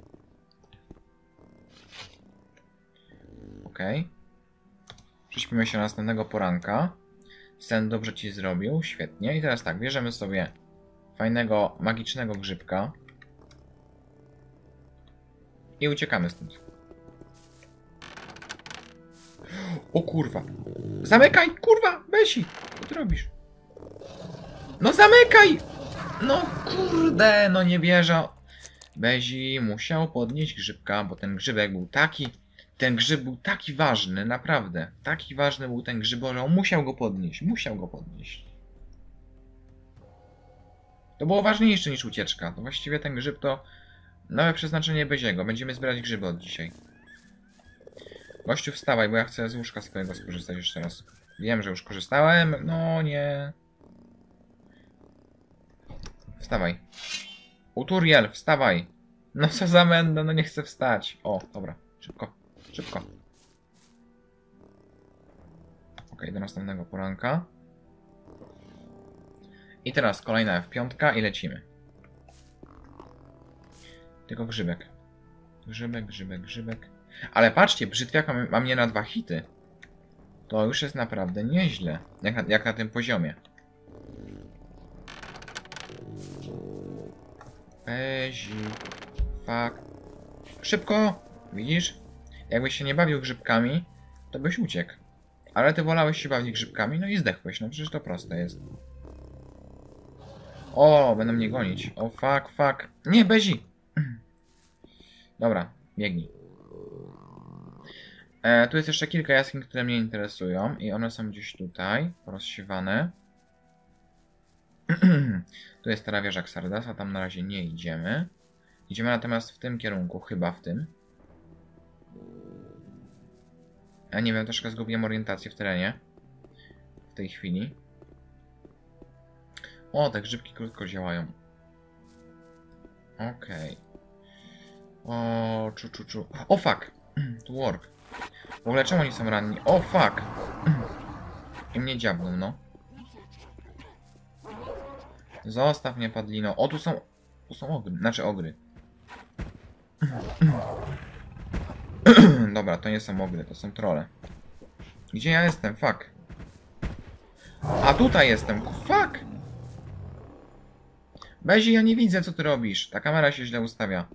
Okej. Okay. Prześpimy się następnego poranka. Sen dobrze ci zrobił, świetnie. I teraz tak, bierzemy sobie fajnego, magicznego grzybka. I uciekamy stąd. O kurwa. Zamykaj, kurwa, Besi. Co ty robisz? No zamykaj! No kurde, no nie wierzę. Bezi musiał podnieść grzybka, bo ten grzybek był taki... Ten grzyb był taki ważny, naprawdę. Taki ważny był ten grzyb, że on musiał go podnieść. Musiał go podnieść. To było ważniejsze niż ucieczka. To właściwie ten grzyb to nowe przeznaczenie Beziego. Będziemy zbierać grzyby od dzisiaj. Gościu, wstawaj, bo ja chcę z łóżka swojego skorzystać jeszcze raz. Wiem, że już korzystałem. No nie. Wstawaj. Uturiel, wstawaj. No co za menda, no nie chcę wstać. O, dobra, szybko. Szybko. Ok, do następnego poranka. I teraz kolejna F pięć i lecimy. Tylko grzybek. Grzybek, grzybek, grzybek. Ale patrzcie, brzytwiaka ma mnie na dwa hity. To już jest naprawdę nieźle. Jak na, jak na tym poziomie. Bezi. Fuck. Szybko! Widzisz? Jakbyś się nie bawił grzybkami, to byś uciekł. Ale ty wolałeś się bawić grzybkami, no i zdechłeś. No przecież to proste jest. O, będą mnie gonić. O, fuck, fuck. Nie, Bezi! Dobra, biegnij. E, tu jest jeszcze kilka jaskiń, które mnie interesują. I one są gdzieś tutaj, rozsiewane. Tu jest teraz wieża Xardasa, tam na razie nie idziemy. Idziemy natomiast w tym kierunku, chyba w tym. Ja nie wiem, troszkę zgubiłem orientację w terenie. W tej chwili. O, te grzybki krótko działają. Okej. Okay. O, czu, czu, czu. O, fuck! To work. W ogóle czemu oni są ranni? O, fuck! I mnie dziabną, no. Zostaw mnie, padlino. O, tu są... Tu są ogry. Znaczy ogry. Dobra, to nie są ogry, to są trolle. Gdzie ja jestem? Fuck. A tutaj jestem. Fuck! Bezi, ja nie widzę, co ty robisz. Ta kamera się źle ustawia.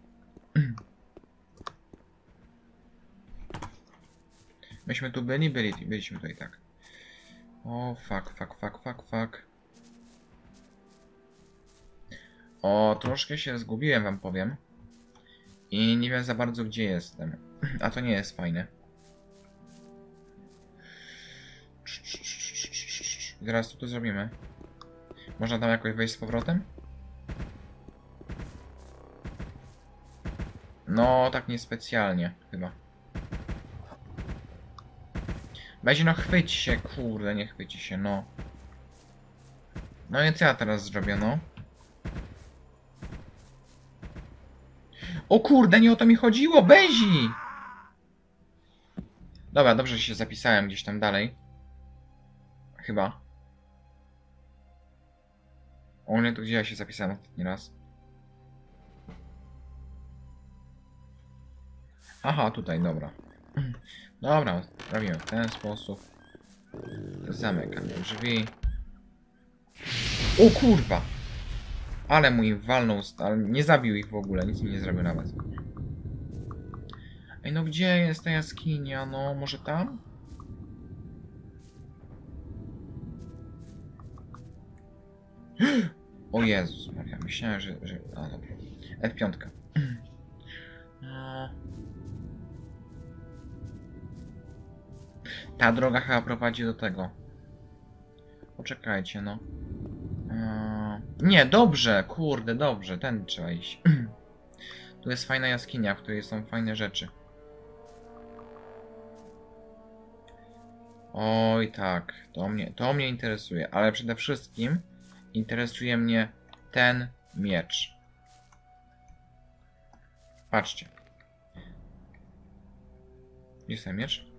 Myśmy tu byli? Byli, byliśmy tutaj, tak. O, fuck, fuck, fuck, fuck, fuck. O, troszkę się zgubiłem, wam powiem. I nie wiem za bardzo, gdzie jestem. A to nie jest fajne. I teraz co tu zrobimy? Można tam jakoś wejść z powrotem? No, tak niespecjalnie, chyba. Weź no, chwyć się, kurde, nie chwyci się, no. No i co ja teraz zrobię, no? O kurde, nie o to mi chodziło, Bezi! Dobra, dobrze się zapisałem gdzieś tam dalej. Chyba. O nie, to gdzie ja się zapisałem ostatni raz? Aha, tutaj, dobra. Dobra, robimy w ten sposób. Zamykam drzwi. O kurwa! Ale mu im walnął, ale nie zabił ich w ogóle, nic mi nie zrobił nawet. Ej, no gdzie jest ta jaskinia? No, może tam? O Jezus Maria, myślałem, że... że... A, dobra. F pięć. No. Ta droga chyba prowadzi do tego. Poczekajcie, no. Eee... Nie, dobrze, kurde, dobrze, ten trzeba iść. Tu jest fajna jaskinia, w której są fajne rzeczy. Oj tak, to mnie, to mnie interesuje, ale przede wszystkim interesuje mnie ten miecz. Patrzcie. Gdzie jest ten miecz?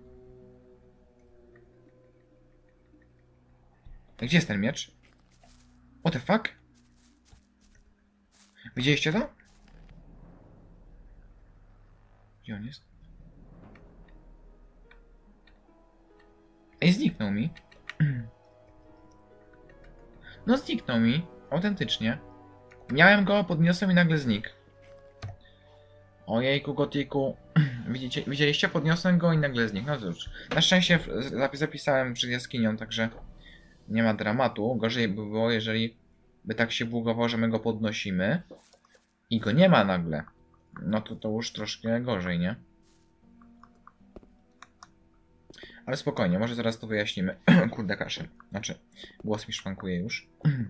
Gdzie jest ten miecz? What the fuck? Widzieliście to? Gdzie on jest? Ej, zniknął mi. No zniknął mi. Autentycznie. Miałem go, podniosłem i nagle znikł. Ojejku, gotiku. Widzicie, widzieliście? Podniosłem go i nagle znikł. No cóż. Na szczęście zapisałem przed jaskinią, także nie ma dramatu. Gorzej by było, jeżeli by tak się bugowało, że my go podnosimy i go nie ma nagle. No to to już troszkę gorzej, nie? Ale spokojnie, może zaraz to wyjaśnimy. Kurde, kaszel. Znaczy, głos mi szwankuje już.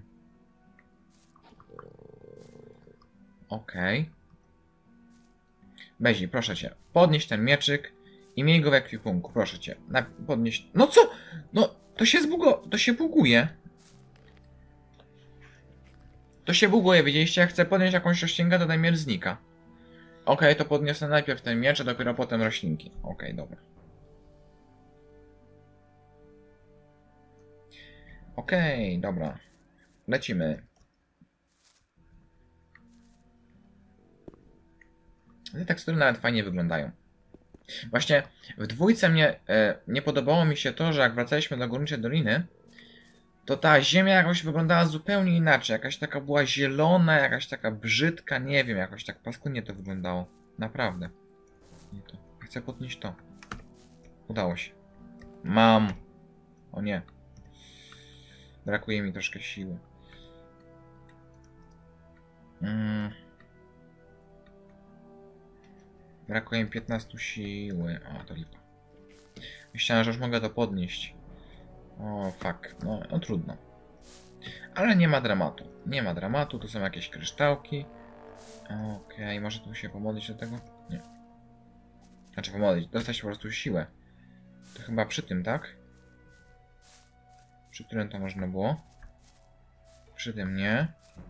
Okej. Okay. Bezi, proszę cię, podnieś ten mieczyk i miej go w ekwipunku, proszę cię. Na, podnieś... No co? No, to się zbugo... To się buguje. To się buguje, widzieliście? Jak chcę podnieść jakąś roślinkę, to ten miecz znika. Okej, okay, to podniosę najpierw ten miecz, a dopiero potem roślinki. Okej, okay, dobra. Okej, okay, dobra. Lecimy. Te tekstury nawet fajnie wyglądają. Właśnie w dwójce mnie e, nie podobało mi się to, że jak wracaliśmy do Górniczej Doliny, to ta ziemia jakoś wyglądała zupełnie inaczej. Jakaś taka była zielona, jakaś taka brzydka, nie wiem, jakoś tak paskudnie to wyglądało. Naprawdę. Nie to. Chcę podnieść to. Udało się. Mam. O nie. Brakuje mi troszkę siły. Mm. Brakuje mi piętnaście siły. O, to lipa. Myślałem, że już mogę to podnieść. O, fuck. No, no trudno. Ale nie ma dramatu. Nie ma dramatu. Tu są jakieś kryształki. Okej, okay, może tu się pomodlić do tego? Nie. Znaczy pomodlić. Dostać po prostu siłę. To chyba przy tym, tak? Przy którym to można było? Przy tym nie.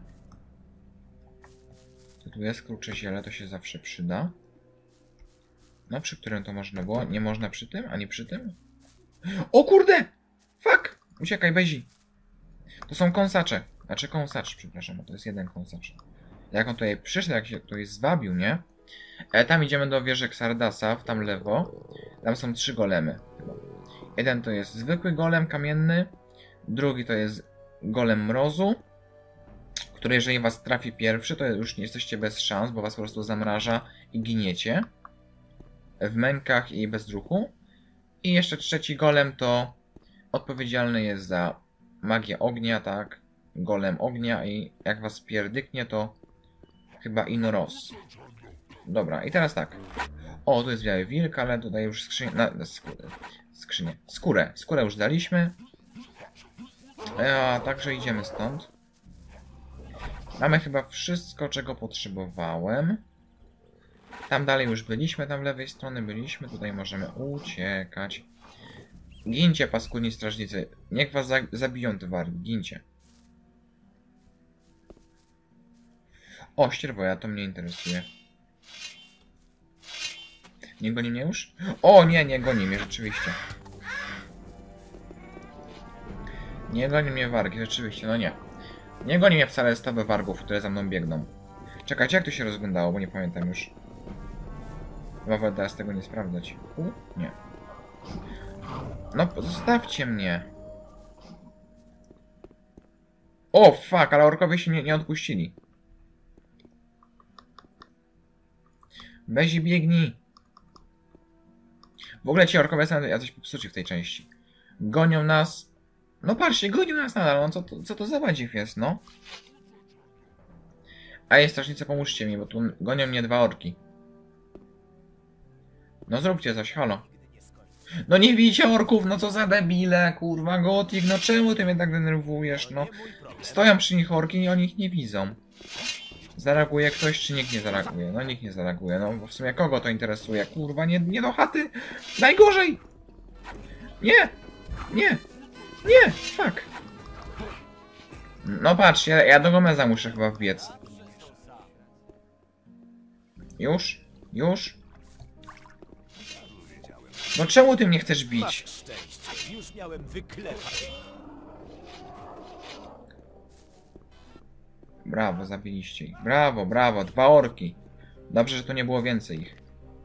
To tu jest krucze ziele, to się zawsze przyda. No, przy którym to można było? Nie można przy tym, ani przy tym? O kurde! Fuck! Uciekaj, Bezi. To są kąsacze. Znaczy kąsacz, przepraszam, bo to jest jeden kąsacz. Jak on tutaj przyszedł, jak się tutaj zwabił, nie? E, tam idziemy do wieży Xardasa, w tam lewo. Tam są trzy golemy. Chyba. Jeden to jest zwykły golem kamienny. Drugi to jest golem mrozu, który jeżeli was trafi pierwszy, to już nie jesteście bez szans, bo was po prostu zamraża i giniecie. W mękach i bez ruchu. I jeszcze trzeci golem to odpowiedzialny jest za magię ognia, tak? Golem ognia i jak was pierdyknie, to chyba Inoros. Dobra, i teraz tak. O, tu jest biały wilk, ale tutaj już skrzynię... Na, skórę, skrzynię. Skórę. Skórę już daliśmy. A także idziemy stąd. Mamy chyba wszystko, czego potrzebowałem. Tam dalej już byliśmy, tam lewej strony byliśmy. Tutaj możemy uciekać. Gincie, paskudni strażnicy. Niech was za zabiją te wargi. Gincie. O, ścierwoja, to mnie interesuje. Nie goni mnie już? O, nie, nie goni mnie, rzeczywiście. Nie goni mnie wargi, rzeczywiście, no nie. Nie goni mnie wcale stawy wargów, które za mną biegną. Czekajcie, jak to się rozglądało, bo nie pamiętam już. Chyba wolę teraz tego nie sprawdzać. U? Nie. No, zostawcie mnie. O, fuck, ale orkowie się nie, nie odpuścili. Bezi, biegnij. W ogóle ci orkowie są jacyś popsuci w tej części. Gonią nas. No patrzcie, gonią nas nadal. No co to, co to za badziew jest, no? A jest strażnicy, pomóżcie mi, bo tu gonią mnie dwa orki. No zróbcie coś, halo. No nie widzicie orków, no co za debile, kurwa, Gothic, no czemu ty mnie tak denerwujesz, no? Stoją przy nich orki i oni ich nie widzą. Zareaguje ktoś, czy nikt nie zareaguje? No nikt nie zareaguje, no bo w sumie kogo to interesuje? Kurwa, nie, nie do chaty! Najgorzej! Nie! Nie! Nie! Fuck! No patrz, ja, ja do Gomeza muszę chyba wbiec. Już? Już? No czemu ty mnie chcesz bić? Masz szczęście, już miałem wyklepać. Brawo, zabiliście ich. Brawo, brawo, dwa orki. Dobrze, że tu nie było więcej ich.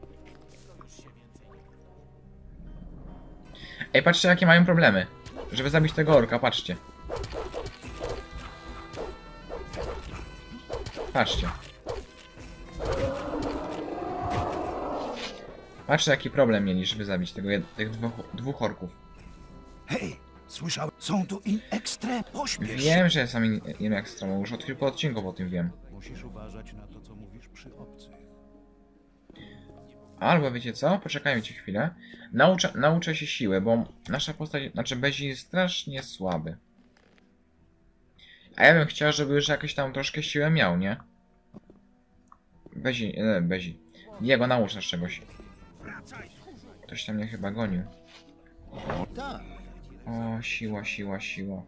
Ej, patrzcie, jakie mają problemy. Żeby zabić tego orka, patrzcie. Patrzcie. Patrzcie, jaki problem mieli, żeby zabić tego, tych dwóch, dwóch orków. Hej, słyszałem, są tu in extra, pośpiesz się. Wiem, że są in, in extra, już od kilku odcinków o tym wiem. Musisz uważać na to, co mówisz przy obcych. Albo wiecie co? Poczekajcie chwilę. Nauczę, nauczę się siły, bo nasza postać, znaczy Bezi jest strasznie słaby. A ja bym chciał, żeby już jakąś tam troszkę siłę miał, nie? Bezi, nie, Bezi. Diego, naucz nas czegoś. Ktoś tam mnie chyba gonił. Tak. O, siła, siła, siła.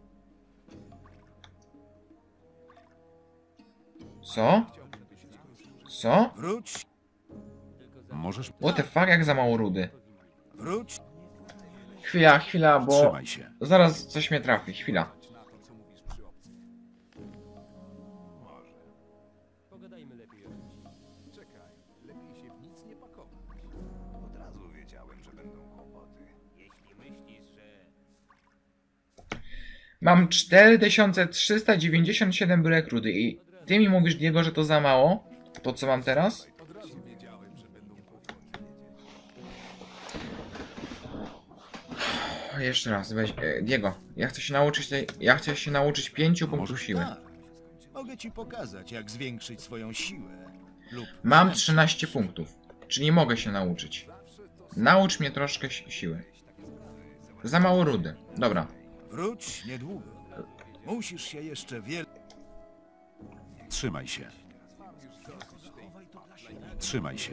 Co? Co? Wróć, możesz, What the fuck, jak za mało rudy. wróć, Chwila, chwila, bo trzymaj się. zaraz coś mnie trafi, chwila. Pogadajmy lepiej o tym. Czekaj, lepiej się w nic nie pakować. Od razu wiedziałem, że będą kłopoty. Jeśli myślisz, że... Mam cztery tysiące trzysta dziewięćdziesiąt siedem bryłek rudy i ty mi mówisz, Diego, że to za mało? To co mam teraz? Od razu wiedziałem, że będą kłopoty. Jeszcze raz, weź, e, Diego, ja chcę się nauczyć tej, ja chcę się nauczyć pięciu punktów Możesz siły. tak. Mogę ci pokazać, jak zwiększyć swoją siłę. Lub Mam trzynaście punktów, czyli mogę się nauczyć. Naucz mnie troszkę si- siły. Za mało rudy. Dobra. Wróć niedługo. Musisz się jeszcze wiele... Trzymaj się. Trzymaj się.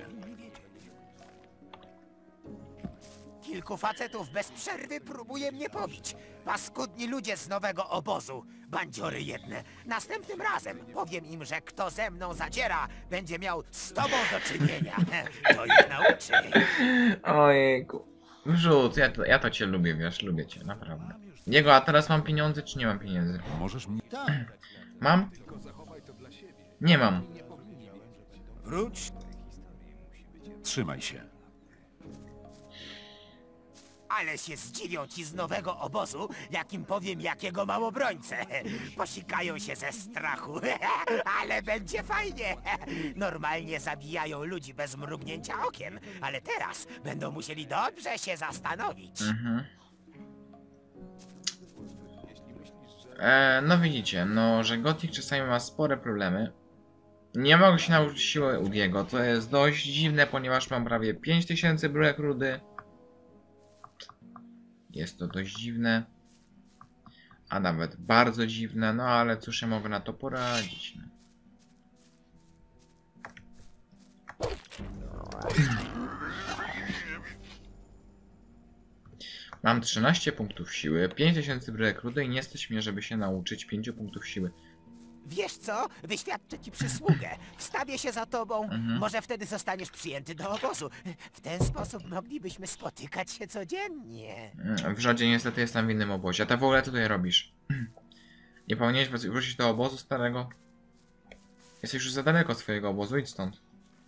Kilku facetów bez przerwy próbuje mnie pobić. Paskudni ludzie z nowego obozu. Bandziory jedne. Następnym razem powiem im, że kto ze mną zadziera, będzie miał z tobą do czynienia. To ich nauczy. Ojejku. Wrzut, ja to, ja to cię lubię, wiesz, lubię cię, naprawdę. Diego, a teraz mam pieniądze, czy nie mam pieniędzy? Możesz mnie... Tak. Mam? Nie mam. Wróć. Trzymaj się. Ale się zdziwią ci z nowego obozu, jak im powiem, jakiego mam obrońcę. Posikają się ze strachu. Ale będzie fajnie. Normalnie zabijają ludzi bez mrugnięcia okiem, ale teraz będą musieli dobrze się zastanowić. Mhm. E, no widzicie, no, że Gothic czasami ma spore problemy. Nie mogę się nauczyć siły u Diego, to jest dość dziwne, ponieważ mam prawie pięć tysięcy bryłek rudy. Jest to dość dziwne. A nawet bardzo dziwne, no ale cóż ja mogę na to poradzić. No. Mam trzynaście punktów siły, pięć tysięcy bryłek rudy i nie stać mnie, żeby się nauczyć pięć punktów siły. Wiesz co? Wyświadczę ci przysługę. Wstawię się za tobą. Mhm. Może wtedy zostaniesz przyjęty do obozu. W ten sposób moglibyśmy spotykać się codziennie. Mm, W Rzodzie niestety jestem w innym obozie. A ty w ogóle co tutaj robisz? Nie powinieneś wrócić do obozu starego? Jesteś już za daleko od swojego obozu, idź stąd.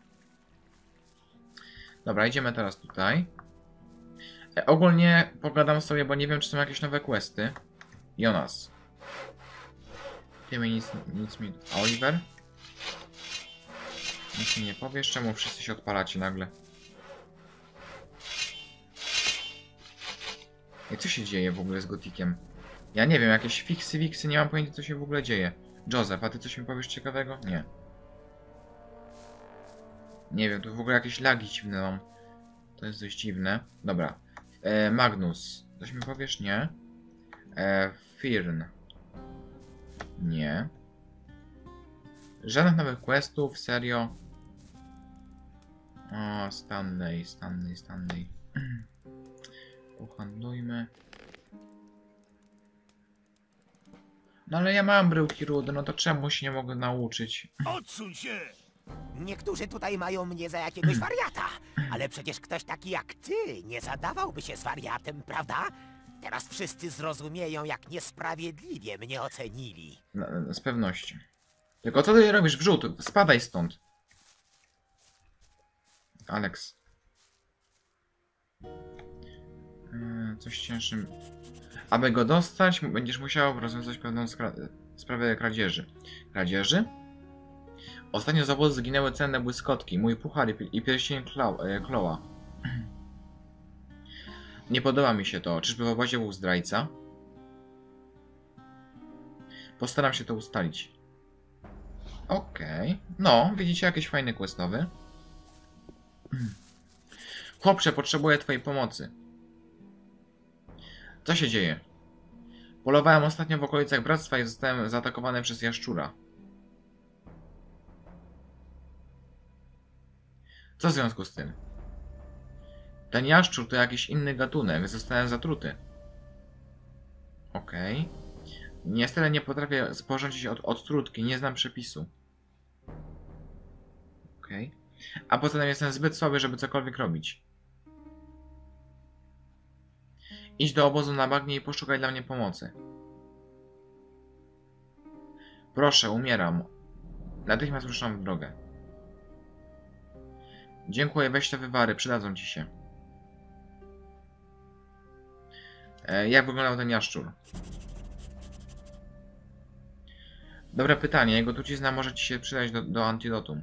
Dobra, idziemy teraz tutaj. E, ogólnie pogadam sobie, bo nie wiem, czy są jakieś nowe questy. Jonas. Ty mi nic, nic mi... A Oliver? Nic mi nie powiesz, czemu wszyscy się odpalacie nagle? I co się dzieje w ogóle z Gotikiem? Ja nie wiem, jakieś fiksy, wiksy, nie mam pojęcia, co się w ogóle dzieje. Joseph, a ty coś mi powiesz ciekawego? Nie. Nie wiem, tu w ogóle jakieś lagi dziwne mam. To jest dość dziwne. Dobra. E, Magnus. Coś mi powiesz? Nie. E, Firn. Nie. Żadnych nowych questów, serio. O, Stanley, Stanley, Stanley. Uhandlujmy. No ale ja mam bryłki rudy, no to czemu się nie mogę nauczyć? Odsuń się! Niektórzy tutaj mają mnie za jakiegoś wariata, ale przecież ktoś taki jak ty nie zadawałby się z wariatem, prawda? Teraz wszyscy zrozumieją, jak niesprawiedliwie mnie ocenili. No, z pewnością. Tylko co ty robisz? Wrzód, spadaj stąd. Alex. Yy, coś cięższym. Aby go dostać, będziesz musiał rozwiązać pewną sprawę kradzieży. Kradzieży? Ostatnio z obozu zginęły cenne błyskotki, mój puchar i, i pierścień Chloa. Nie podoba mi się to. Czyżby w obozie był zdrajca? Postaram się to ustalić. Okej. Okay. No, widzicie jakiś fajny quest nowy? Chłopcze, potrzebuję twojej pomocy. Co się dzieje? Polowałem ostatnio w okolicach bractwa i zostałem zaatakowany przez jaszczura. Co w związku z tym? Ten jaszczur to jakiś inny gatunek. Zostałem zatruty. Okej. Okay. Niestety nie potrafię sporządzić od, od trutki. Nie znam przepisu. Okej. Okay. A poza tym jestem zbyt słaby, żeby cokolwiek robić. Idź do obozu na bagnie i poszukaj dla mnie pomocy. Proszę, umieram. Natychmiast ruszam w drogę. Dziękuję, weź te wywary, przydadzą ci się. E, jak wyglądał ten jaszczur? Dobre pytanie, jego trucizna może ci się przydać do, do antidotum.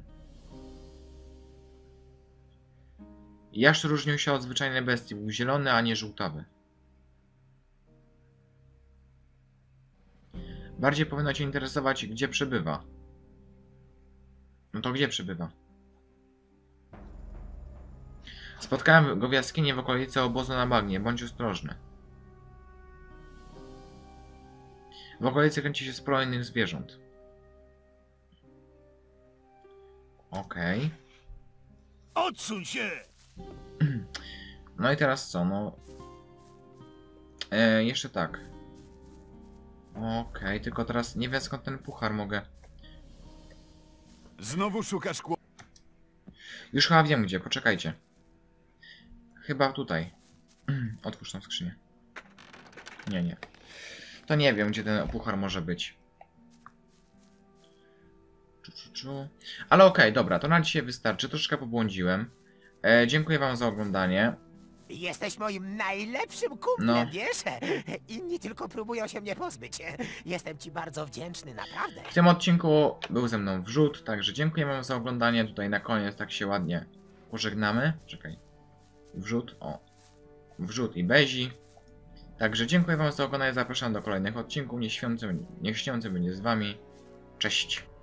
Jaszczur różnił się od zwyczajnej bestii, był zielony, a nie żółtawy. Bardziej powinno cię interesować, gdzie przebywa. No to gdzie przebywa? Spotkałem go w jaskini w okolicy obozu na bagnie. Bądź ostrożny. W okolicy kręci się sporo innych zwierząt. Okej. Okay. Odsuń się! No i teraz co? No... E, jeszcze tak. Okej, okay, tylko teraz nie wiem skąd ten puchar mogę. Znowu szukasz kło... Już chyba wiem gdzie, poczekajcie. Chyba tutaj. Otwórz tą skrzynię. Nie, nie. To nie wiem, gdzie ten puchar może być. Czu, czu, czu. Ale okej, okay, dobra, to na dzisiaj wystarczy. Troszkę pobłądziłem. E, dziękuję wam za oglądanie. Jesteś moim najlepszym kumplem, No. wiesz? Inni tylko próbują się mnie pozbyć. Jestem ci bardzo wdzięczny, naprawdę. W tym odcinku był ze mną Wrzód, także dziękuję wam za oglądanie. Tutaj na koniec tak się ładnie pożegnamy. Czekaj. Wrzód, o. Wrzód i Bezi. Także dziękuję wam za oglądanie. Zapraszam do kolejnych odcinków. Niech śniący, niech śniący będzie z wami. Cześć.